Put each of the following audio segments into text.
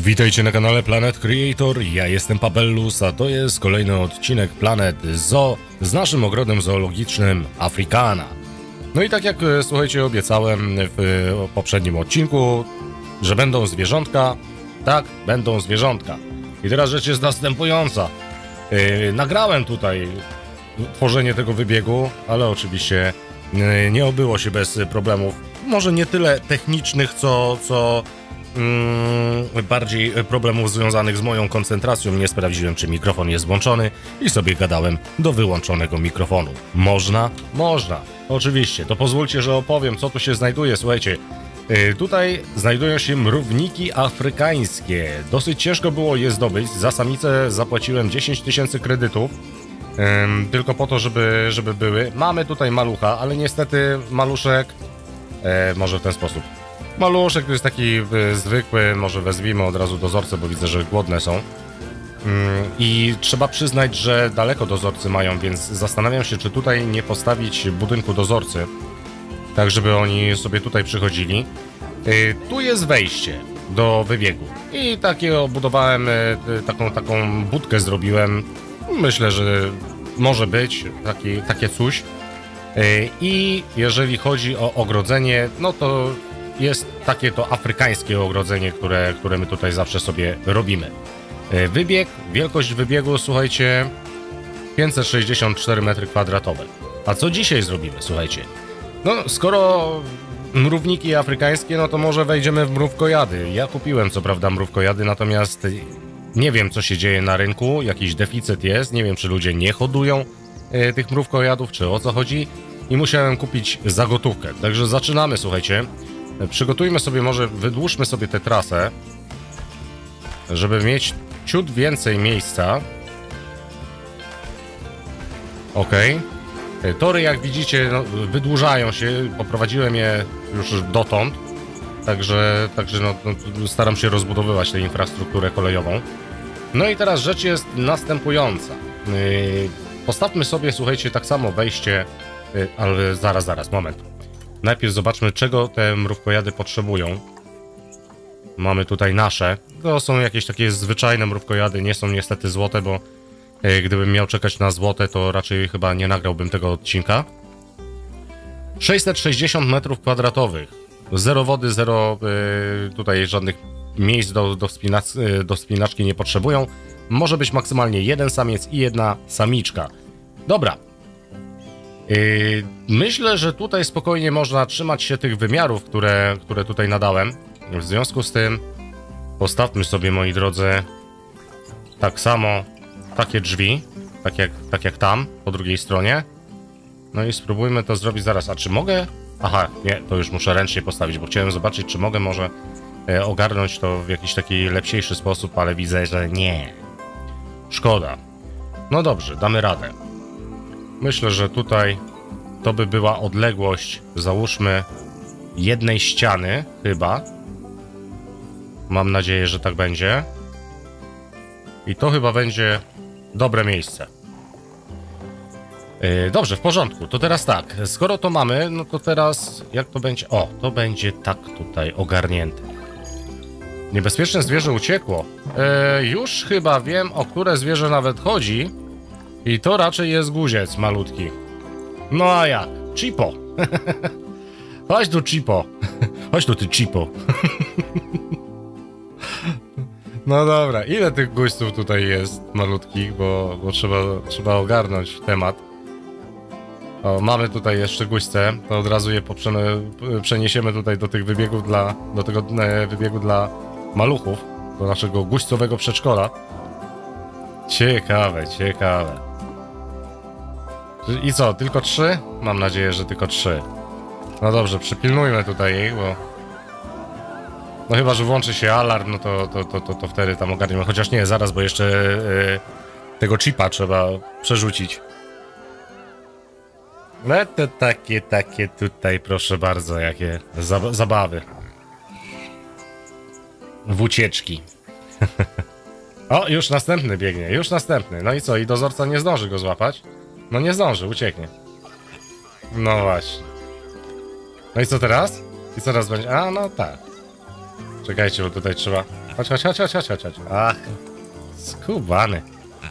Witajcie na kanale Planet Creator, ja jestem Pabellus, a to jest kolejny odcinek Planet Zoo z naszym ogrodem zoologicznym Africana. No i tak jak, słuchajcie, obiecałem w poprzednim odcinku, że będą zwierzątka, tak, będą zwierzątka. I teraz rzecz jest następująca. Nagrałem tutaj tworzenie tego wybiegu, ale oczywiście nie obyło się bez problemów, może nie tyle technicznych, co bardziej problemów związanych z moją koncentracją. Nie sprawdziłem, czy mikrofon jest włączony i sobie gadałem do wyłączonego mikrofonu. Można? Można. Oczywiście. To pozwólcie, że opowiem, co tu się znajduje. Słuchajcie, tutaj znajdują się mrówniki afrykańskie. Dosyć ciężko było je zdobyć. Za samicę zapłaciłem 10 000 kredytów. Tylko po to, żeby były. Mamy tutaj malucha, ale niestety maluszek... może w ten sposób. Maluszek to jest taki zwykły, może wezwijmy od razu dozorcę, bo widzę, że głodne są. I trzeba przyznać, że daleko dozorcy mają, więc zastanawiam się, czy tutaj nie postawić budynku dozorcy, tak żeby oni sobie tutaj przychodzili. Tu jest wejście do wybiegu i takie obudowałem, taką budkę zrobiłem. Myślę, że może być takie coś. I jeżeli chodzi o ogrodzenie, no to jest takie to afrykańskie ogrodzenie, które my tutaj zawsze sobie robimy. Wybieg, wielkość wybiegu, słuchajcie, 564 m². A co dzisiaj zrobimy, słuchajcie? No, skoro mrówniki afrykańskie, no to może wejdziemy w mrówkojady. Ja kupiłem co prawda mrówkojady, natomiast nie wiem, co się dzieje na rynku, jakiś deficyt jest, nie wiem, czy ludzie nie hodują tych mrówkojadów, czy o co chodzi. I musiałem kupić za gotówkę. Także zaczynamy, słuchajcie. Przygotujmy sobie, może wydłużmy sobie tę trasę, żeby mieć ciut więcej miejsca. Ok. Tory, jak widzicie, no, wydłużają się. Poprowadziłem je już dotąd. Także no, staram się rozbudowywać tę infrastrukturę kolejową. No i teraz rzecz jest następująca. Postawmy sobie, słuchajcie, tak samo wejście... Ale zaraz, moment. Najpierw zobaczmy, czego te mrówkojady potrzebują. Mamy tutaj nasze. To są jakieś takie zwyczajne mrówkojady, nie są niestety złote, bo gdybym miał czekać na złote, to raczej chyba nie nagrałbym tego odcinka. 660 m². Zero wody, zero tutaj żadnych miejsc do wspinaczki nie potrzebują. Może być maksymalnie jeden samiec i jedna samiczka. Dobra. Myślę, że tutaj spokojnie można trzymać się tych wymiarów, które tutaj nadałem. W związku z tym postawmy sobie, moi drodzy, tak samo takie drzwi, tak jak tam, po drugiej stronie. No i spróbujmy to zrobić zaraz. A czy mogę? Aha, nie, to już muszę ręcznie postawić, bo chciałem zobaczyć, czy mogę może ogarnąć to w jakiś taki lepsiejszy sposób, ale widzę, że nie. Szkoda. No dobrze, damy radę. Myślę, że tutaj to by była odległość, załóżmy, jednej ściany, chyba. Mam nadzieję, że tak będzie. I to chyba będzie dobre miejsce. Dobrze, w porządku. To teraz tak, skoro to mamy, no to teraz jak to będzie? O, to będzie tak tutaj ogarnięte. Niebezpieczne zwierzę uciekło. Już chyba wiem, o które zwierzę nawet chodzi. I to raczej jest guziec malutki. No a jak? Chipo. Chodź tu, Chipo. Chodź tu, ty Chipo. No dobra, ile tych guźców tutaj jest malutkich, bo trzeba ogarnąć temat. O, mamy tutaj jeszcze guźce, to od razu je przeniesiemy tutaj do tych wybiegów do tego wybiegu dla maluchów, do naszego guźcowego przedszkola. Ciekawe. I co, tylko 3? Mam nadzieję, że tylko 3. No dobrze, przypilnujmy tutaj jej, bo... No chyba, że włączy się alarm, no to wtedy tam ogarniemy. Chociaż nie, zaraz, bo jeszcze tego chipa trzeba przerzucić. No to takie tutaj, proszę bardzo, jakie zabawy. W ucieczki. O, już następny biegnie, już następny. No i co, i dozorca nie zdąży go złapać? No nie zdąży, ucieknie. No właśnie. No i co teraz? I co teraz będzie? A, no tak. Czekajcie, bo tutaj trzeba... Chodź, chodź, chodź, chodź, chodź, chodź. Ach, skubany.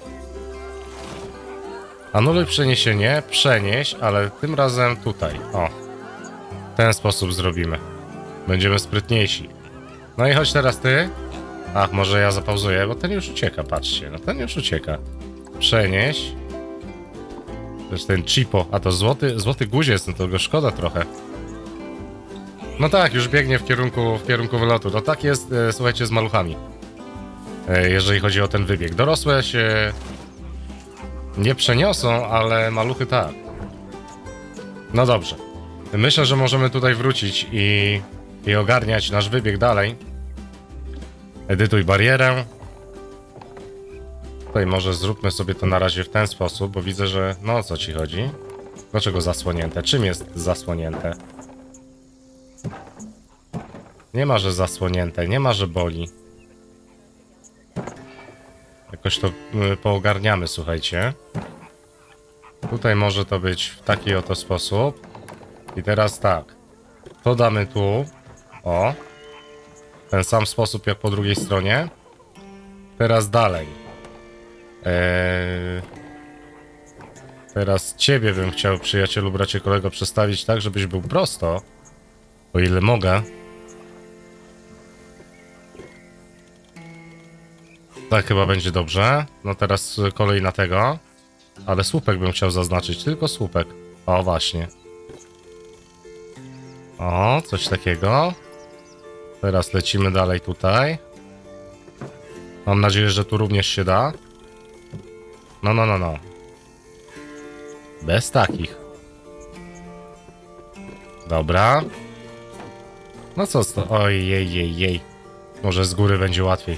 Anuluj przeniesienie, przenieś, ale tym razem tutaj. O, w ten sposób zrobimy. Będziemy sprytniejsi. No i chodź teraz ty. Ach, może ja zapauzuję, bo ten już ucieka, patrzcie. No ten już ucieka. Przenieś. Też ten chipo, a to złoty guziec, no to go szkoda trochę. No tak, już biegnie w kierunku wylotu. No tak jest, słuchajcie, z maluchami. Jeżeli chodzi o ten wybieg. Dorosłe się nie przeniosą, ale maluchy tak. No dobrze. Myślę, że możemy tutaj wrócić i ogarniać nasz wybieg dalej. Edytuj barierę. Tutaj może zróbmy sobie to na razie w ten sposób, bo widzę, że... No o co ci chodzi? Dlaczego zasłonięte? Czym jest zasłonięte? Nie ma, że zasłonięte, nie ma, że boli. Jakoś to poogarniamy, słuchajcie. Tutaj może to być w taki oto sposób. I teraz tak. To damy tu. O. W ten sam sposób jak po drugiej stronie. Teraz dalej. Teraz ciebie bym chciał, przyjacielu, bracie, kolego, przestawić tak, żebyś był prosto. O ile mogę. Tak chyba będzie dobrze. No teraz kolej na tego. Ale słupek bym chciał zaznaczyć, tylko słupek. O, właśnie. O, coś takiego. Teraz lecimy dalej tutaj. Mam nadzieję, że tu również się da. No. Bez takich. Dobra. No co to? Ojej. Może z góry będzie łatwiej.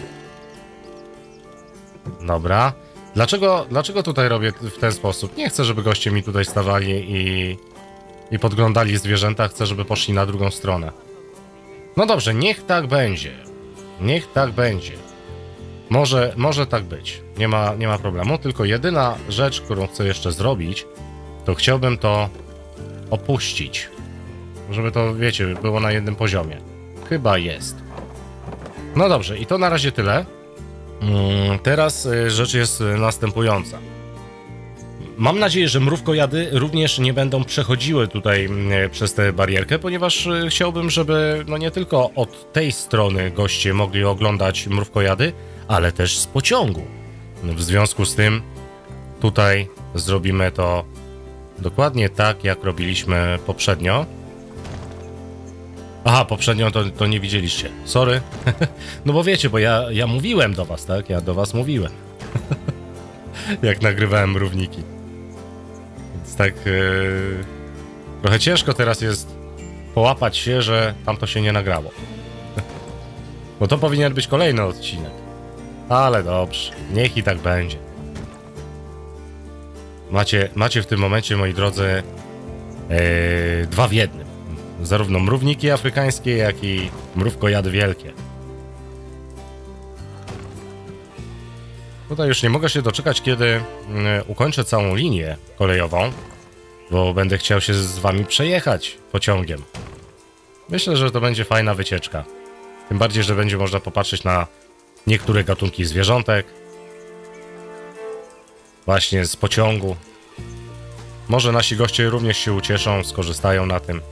Dobra. Dlaczego tutaj robię w ten sposób? Nie chcę, żeby goście mi tutaj stawali i podglądali zwierzęta. Chcę, żeby poszli na drugą stronę. No dobrze, niech tak będzie. Niech tak będzie. Może tak być. Nie ma problemu. Tylko jedyna rzecz, którą chcę jeszcze zrobić, to chciałbym to opuścić. Żeby to, wiecie, było na jednym poziomie. Chyba jest. No dobrze, i to na razie tyle. Teraz rzecz jest następująca. Mam nadzieję, że mrówkojady również nie będą przechodziły tutaj przez tę barierkę, ponieważ chciałbym, żeby no nie tylko od tej strony goście mogli oglądać mrówkojady, ale też z pociągu. W związku z tym tutaj zrobimy to dokładnie tak, jak robiliśmy poprzednio. Aha, poprzednio to nie widzieliście. Sorry. No bo wiecie, bo ja mówiłem do was, tak? Ja do was mówiłem. Jak nagrywałem równiki. Więc tak... trochę ciężko teraz jest połapać się, że tamto się nie nagrało. Bo to powinien być kolejny odcinek. Ale dobrze. Niech i tak będzie. Macie w tym momencie, moi drodzy, dwa w jednym. Zarówno mrówniki afrykańskie, jak i mrówkojady wielkie. Tutaj już nie mogę się doczekać, kiedy ukończę całą linię kolejową, bo będę chciał się z wami przejechać pociągiem. Myślę, że to będzie fajna wycieczka. Tym bardziej, że będzie można popatrzeć na niektóre gatunki zwierzątek. Właśnie z pociągu. Może nasi goście również się ucieszą, skorzystają na tym.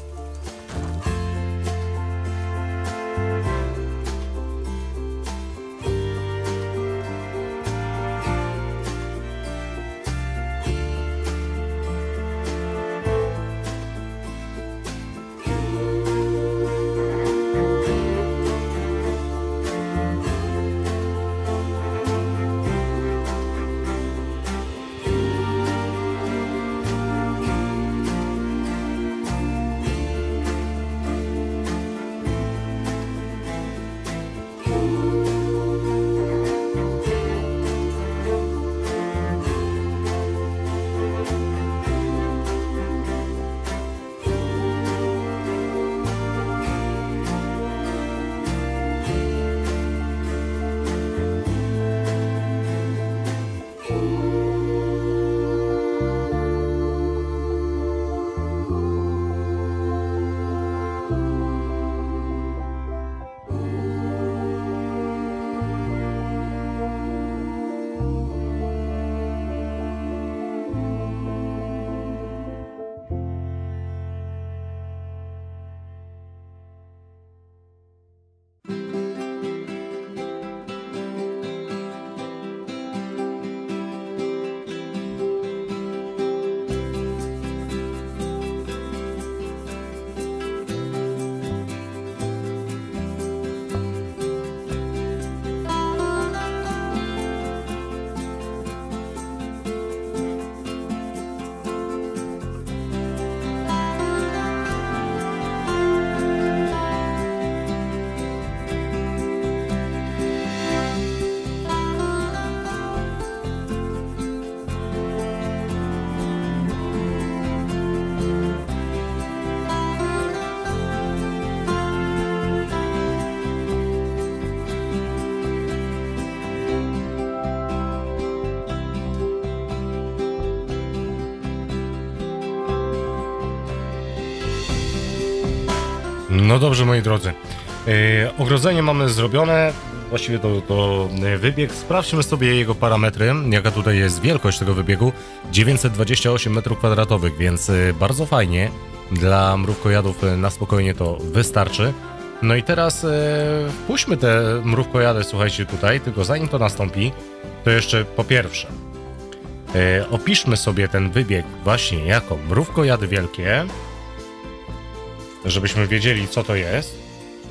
No dobrze, moi drodzy. Ogrodzenie mamy zrobione. Właściwie to wybieg. Sprawdźmy sobie jego parametry. Jaka tutaj jest wielkość tego wybiegu? 928 m², więc bardzo fajnie. Dla mrówkojadów na spokojnie to wystarczy. No i teraz wpuśćmy te mrówkojady, słuchajcie, tutaj. Tylko zanim to nastąpi, to jeszcze po pierwsze opiszmy sobie ten wybieg właśnie jako mrówkojady wielkie, żebyśmy wiedzieli, co to jest.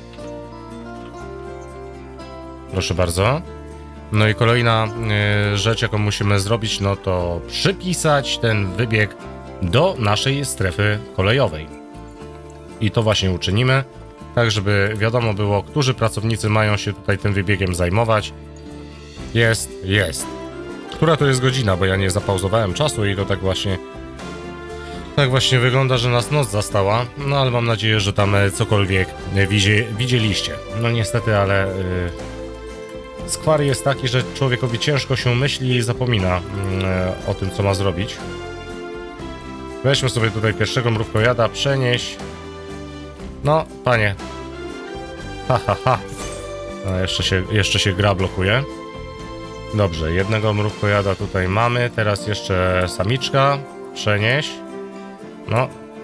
Proszę bardzo. No i kolejna rzecz, jaką musimy zrobić, no to przypisać ten wybieg do naszej strefy kolejowej. I to właśnie uczynimy, tak żeby wiadomo było, którzy pracownicy mają się tutaj tym wybiegiem zajmować. Jest. Która to jest godzina, bo ja nie zapauzowałem czasu i to tak właśnie wygląda, że nas noc zastała. No ale mam nadzieję, że tam cokolwiek widzieliście. No niestety, ale skwar jest taki, że człowiekowi ciężko się myśli i zapomina o tym, co ma zrobić. Weźmy sobie tutaj pierwszego mrówkojada, przenieś. No, panie. Ha. No, jeszcze się gra blokuje. Dobrze, jednego mrówkojada tutaj mamy. Teraz jeszcze samiczka. Przenieś. No.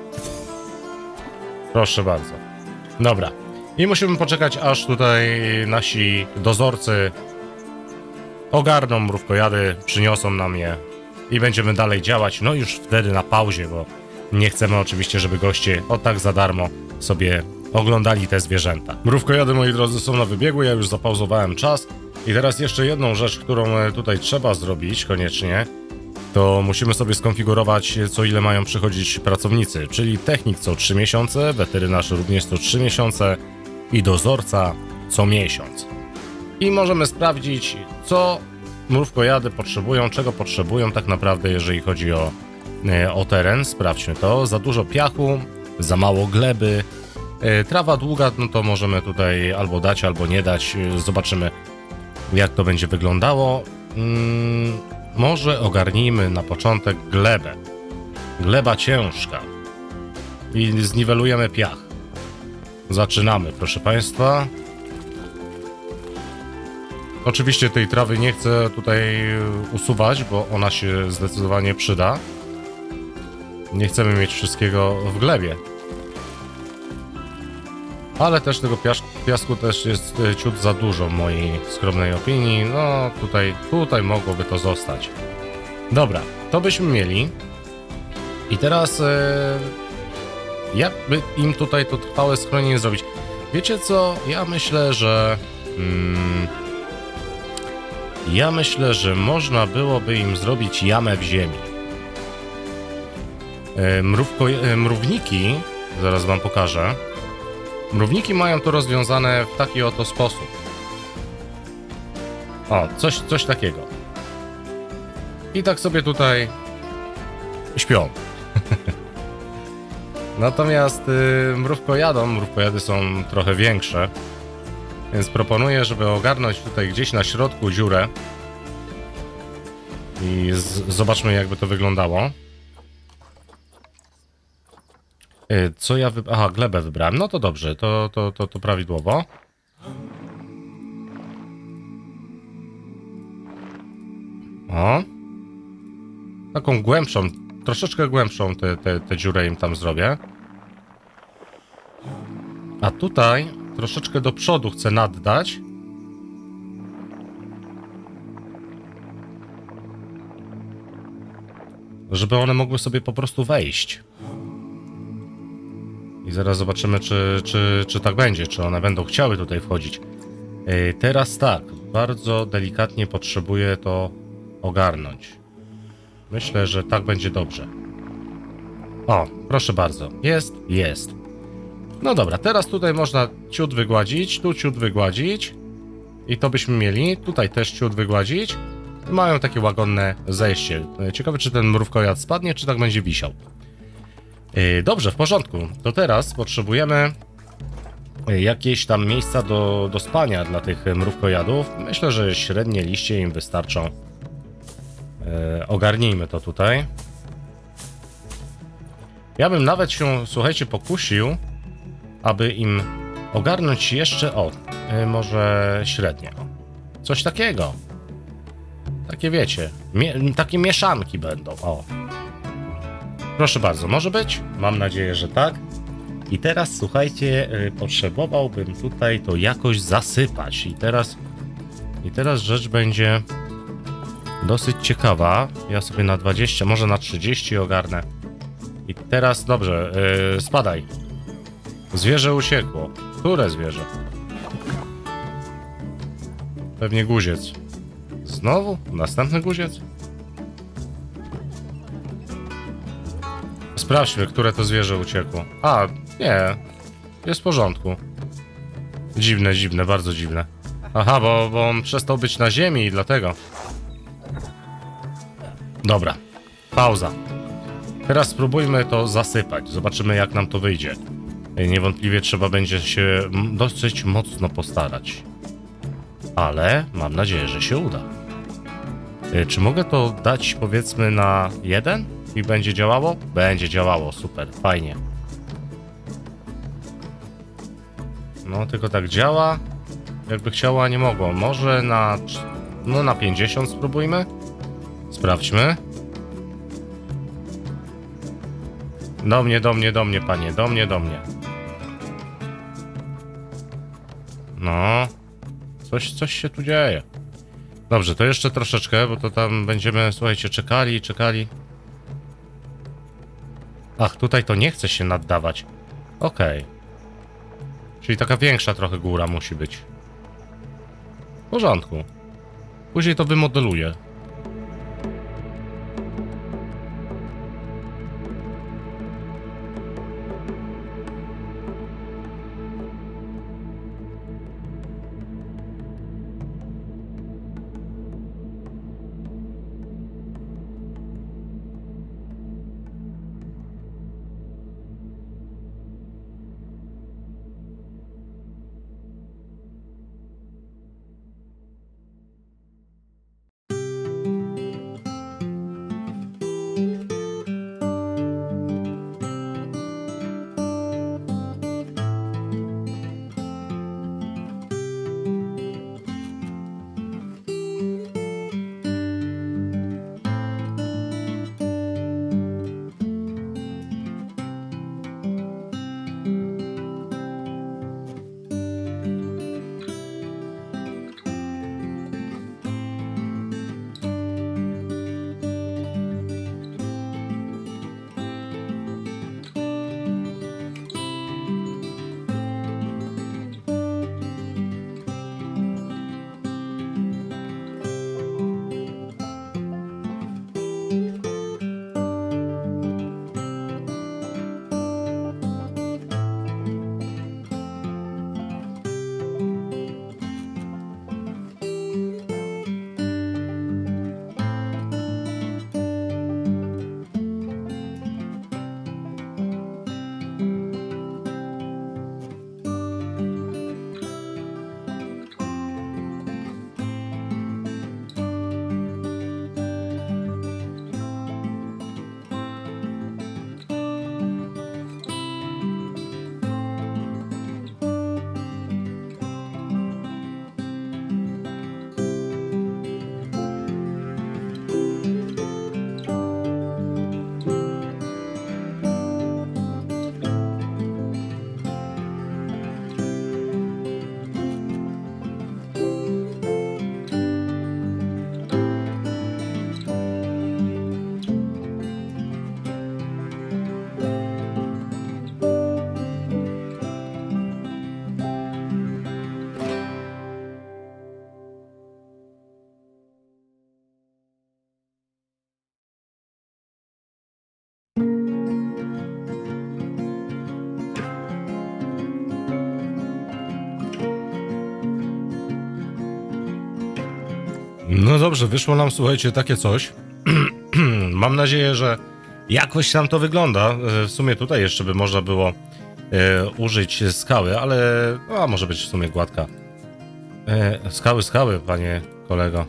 Proszę bardzo. Dobra. I musimy poczekać, aż tutaj nasi dozorcy ogarną mrówkojady, przyniosą nam je i będziemy dalej działać. No już wtedy na pauzie, bo nie chcemy oczywiście, żeby goście o tak za darmo sobie oglądali te zwierzęta. Mrówkojady, moi drodzy, są na wybiegu, ja już zapauzowałem czas. I teraz jeszcze jedną rzecz, którą tutaj trzeba zrobić koniecznie, to musimy sobie skonfigurować, co ile mają przychodzić pracownicy, czyli technik co 3 miesiące, weterynarz również co 3 miesiące i dozorca co miesiąc. I możemy sprawdzić, co mrówkojady potrzebują, czego potrzebują tak naprawdę, jeżeli chodzi o teren. Sprawdźmy to. Za dużo piachu, za mało gleby, trawa długa, no to możemy tutaj albo dać, albo nie dać. Zobaczymy, jak to będzie wyglądało. Może ogarnijmy na początek glebę. Gleba ciężka. I zniwelujemy piach. Zaczynamy, proszę Państwa. Oczywiście tej trawy nie chcę tutaj usuwać, bo ona się zdecydowanie przyda. Nie chcemy mieć wszystkiego w glebie. Ale też tego piasku też jest ciut za dużo w mojej skromnej opinii. No tutaj mogłoby to zostać. Dobra, to byśmy mieli. I teraz jakby im tutaj to trwałe schronienie zrobić? Wiecie co? Ja myślę, że można byłoby im zrobić jamę w ziemi. Mrówniki, zaraz wam pokażę. Mrówniki mają to rozwiązane w taki oto sposób. O, coś takiego. I tak sobie tutaj śpią. Natomiast mrówkojady są trochę większe, więc proponuję, żeby ogarnąć tutaj gdzieś na środku dziurę i zobaczmy, jakby to wyglądało. Co ja wybrałem? Aha, glebę wybrałem. No to dobrze, to prawidłowo. O. Taką głębszą, troszeczkę głębszą tę dziurę im tam zrobię. A tutaj troszeczkę do przodu chcę naddać. Żeby one mogły sobie po prostu wejść. I zaraz zobaczymy, czy tak będzie, czy one będą chciały tutaj wchodzić. Teraz tak, bardzo delikatnie potrzebuję to ogarnąć. Myślę, że tak będzie dobrze. O, proszę bardzo. Jest. No dobra, teraz tutaj można ciut wygładzić, tu ciut wygładzić. I to byśmy mieli. Tutaj też ciut wygładzić. I mają takie łagodne zejście. Ciekawe, czy ten mrówkojad spadnie, czy tak będzie wisiał. Dobrze, w porządku. To teraz potrzebujemy jakieś tam miejsca do spania dla tych mrówkojadów. Myślę, że średnie liście im wystarczą. Ogarnijmy to tutaj. Ja bym nawet się, słuchajcie, pokusił, aby im ogarnąć jeszcze, może średnie. Coś takiego. Takie wiecie, takie mieszanki będą, Proszę bardzo, może być? Mam nadzieję, że tak. I teraz, słuchajcie, potrzebowałbym tutaj to jakoś zasypać. I teraz rzecz będzie dosyć ciekawa. Ja sobie na 20, może na 30 ogarnę. I teraz, dobrze, spadaj. Zwierzę uciekło. Które zwierzę? Pewnie guziec. Znowu? Następny guziec? Sprawdźmy, które to zwierzę uciekło. A, nie. Jest w porządku. Dziwne, bardzo dziwne. Aha, bo on przestał być na ziemi i dlatego. Dobra. Pauza. Teraz spróbujmy to zasypać. Zobaczymy, jak nam to wyjdzie. Niewątpliwie trzeba będzie się dosyć mocno postarać. Ale mam nadzieję, że się uda. Czy mogę to dać, powiedzmy, na 1? I będzie działało? Będzie działało, super, fajnie. No, tylko tak działa. Jakby chciało, a nie mogło. Może na... No, na 50 spróbujmy. Sprawdźmy. Do mnie, panie. Do mnie. No. Coś się tu dzieje. Dobrze, to jeszcze troszeczkę, bo to tam będziemy, słuchajcie, czekali. Ach, tutaj to nie chce się naddawać. Okej. Czyli taka większa trochę góra musi być. W porządku. Później to wymodeluję. No dobrze, wyszło nam, słuchajcie, takie coś. Mam nadzieję, że jakoś tam to wygląda. W sumie tutaj jeszcze by można było użyć skały, ale może być w sumie gładka. Skały, panie kolego.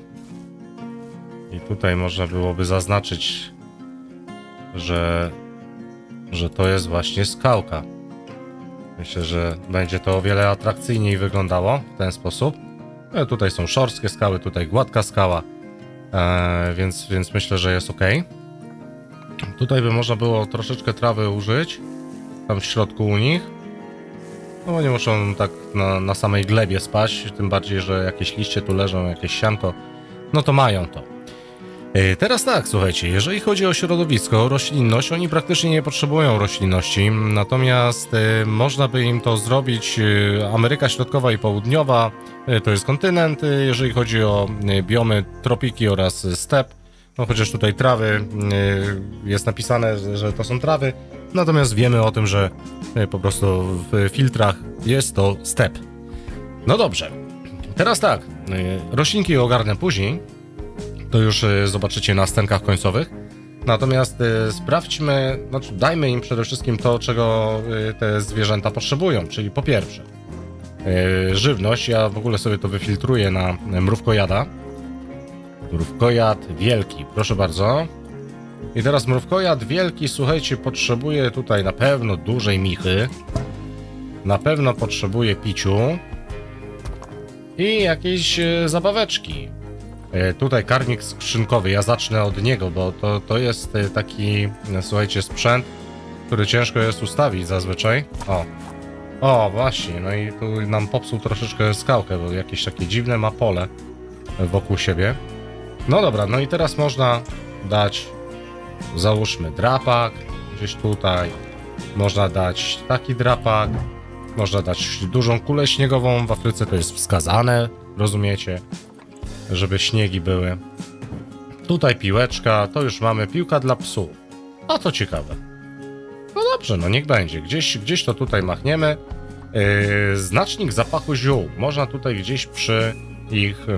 I tutaj można byłoby zaznaczyć, że to jest właśnie skałka. Myślę, że będzie to o wiele atrakcyjniej wyglądało w ten sposób. Tutaj są szorstkie skały, tutaj gładka skała, więc myślę, że jest ok. Tutaj by można było troszeczkę trawy użyć, tam w środku u nich. No bo nie muszą tak na samej glebie spać, tym bardziej, że jakieś liście tu leżą, jakieś sianko, no to mają to. Teraz tak, słuchajcie, jeżeli chodzi o środowisko, o roślinność, oni praktycznie nie potrzebują roślinności, natomiast można by im to zrobić. Ameryka Środkowa i Południowa to jest kontynent, jeżeli chodzi o biomy, tropiki oraz step, no chociaż tutaj trawy, jest napisane, że to są trawy, natomiast wiemy o tym, że po prostu w filtrach jest to step. No dobrze, teraz tak, roślinki ogarnę później, to już zobaczycie na scenkach końcowych. Natomiast sprawdźmy, znaczy dajmy im przede wszystkim to, czego te zwierzęta potrzebują, czyli po pierwsze żywność. Ja w ogóle sobie to wyfiltruję na mrówkojada. Mrówkojad wielki, proszę bardzo. I teraz mrówkojad wielki, słuchajcie, potrzebuje tutaj na pewno dużej michy. Na pewno potrzebuje piciu. I jakieś zabaweczki. Tutaj karmik skrzynkowy, ja zacznę od niego, bo to jest taki, słuchajcie, sprzęt, który ciężko jest ustawić zazwyczaj. O, właśnie, no i tu nam popsuł troszeczkę skałkę, bo jakieś takie dziwne ma pole wokół siebie. No dobra, no i teraz można dać, załóżmy, drapak gdzieś tutaj, można dać taki drapak, można dać dużą kulę śniegową, w Afryce to jest wskazane, rozumiecie? Żeby śniegi były. Tutaj piłeczka, to już mamy, piłka dla psów. A to ciekawe. No dobrze, no niech będzie. Gdzieś to tutaj machniemy. Znacznik zapachu ziół. Można tutaj gdzieś przy ich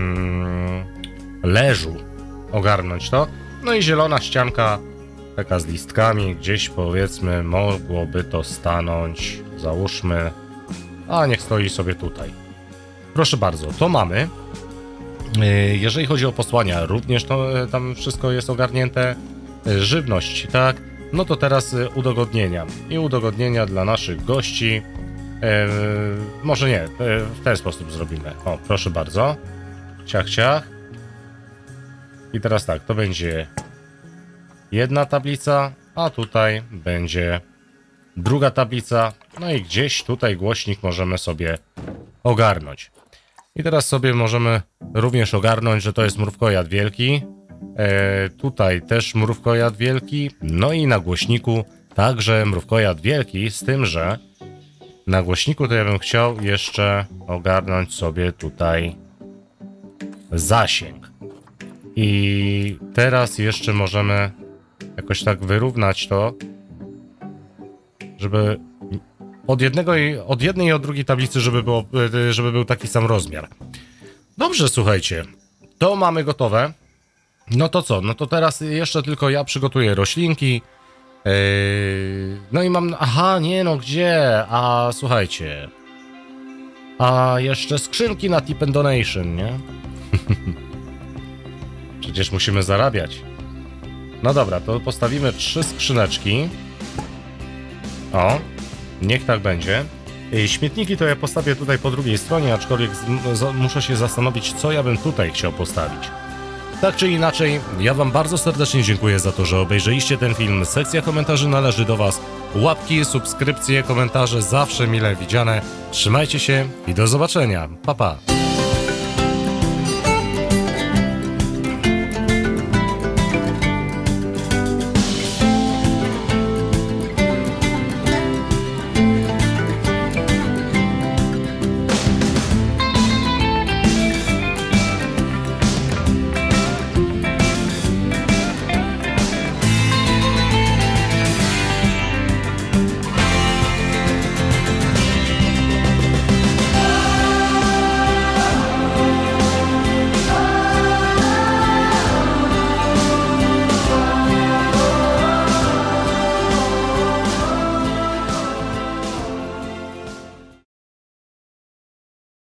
leżu ogarnąć to. No i zielona ścianka, taka z listkami, gdzieś powiedzmy mogłoby to stanąć. Załóżmy. A niech stoi sobie tutaj. Proszę bardzo, to mamy. Jeżeli chodzi o posłania, również to tam wszystko jest ogarnięte. Żywność, tak? No to teraz udogodnienia. I udogodnienia dla naszych gości. Może nie, w ten sposób zrobimy. O, proszę bardzo. Ciach, ciach. I teraz tak, to będzie jedna tablica, a tutaj będzie druga tablica. No i gdzieś tutaj głośnik możemy sobie ogarnąć. I teraz sobie możemy również ogarnąć, że to jest mrówkojad wielki. Tutaj też mrówkojad wielki. No i na głośniku także mrówkojad wielki, z tym, że na głośniku to ja bym chciał jeszcze ogarnąć sobie tutaj zasięg. I teraz jeszcze możemy jakoś tak wyrównać to, żeby od jednej i od drugiej tablicy, żeby był taki sam rozmiar. Dobrze, słuchajcie, to mamy gotowe. No to co? No to teraz jeszcze tylko ja przygotuję roślinki. No i mam... Aha, nie no, gdzie? A słuchajcie. A jeszcze skrzynki na Tip and Donation, nie? Przecież musimy zarabiać. No dobra, to postawimy 3 skrzyneczki. O, niech tak będzie. Śmietniki to ja postawię tutaj po drugiej stronie, aczkolwiek muszę się zastanowić, co ja bym tutaj chciał postawić. Tak czy inaczej, ja wam bardzo serdecznie dziękuję za to, że obejrzeliście ten film. Sekcja komentarzy należy do was. Łapki, subskrypcje, komentarze zawsze mile widziane. Trzymajcie się i do zobaczenia. Pa, pa.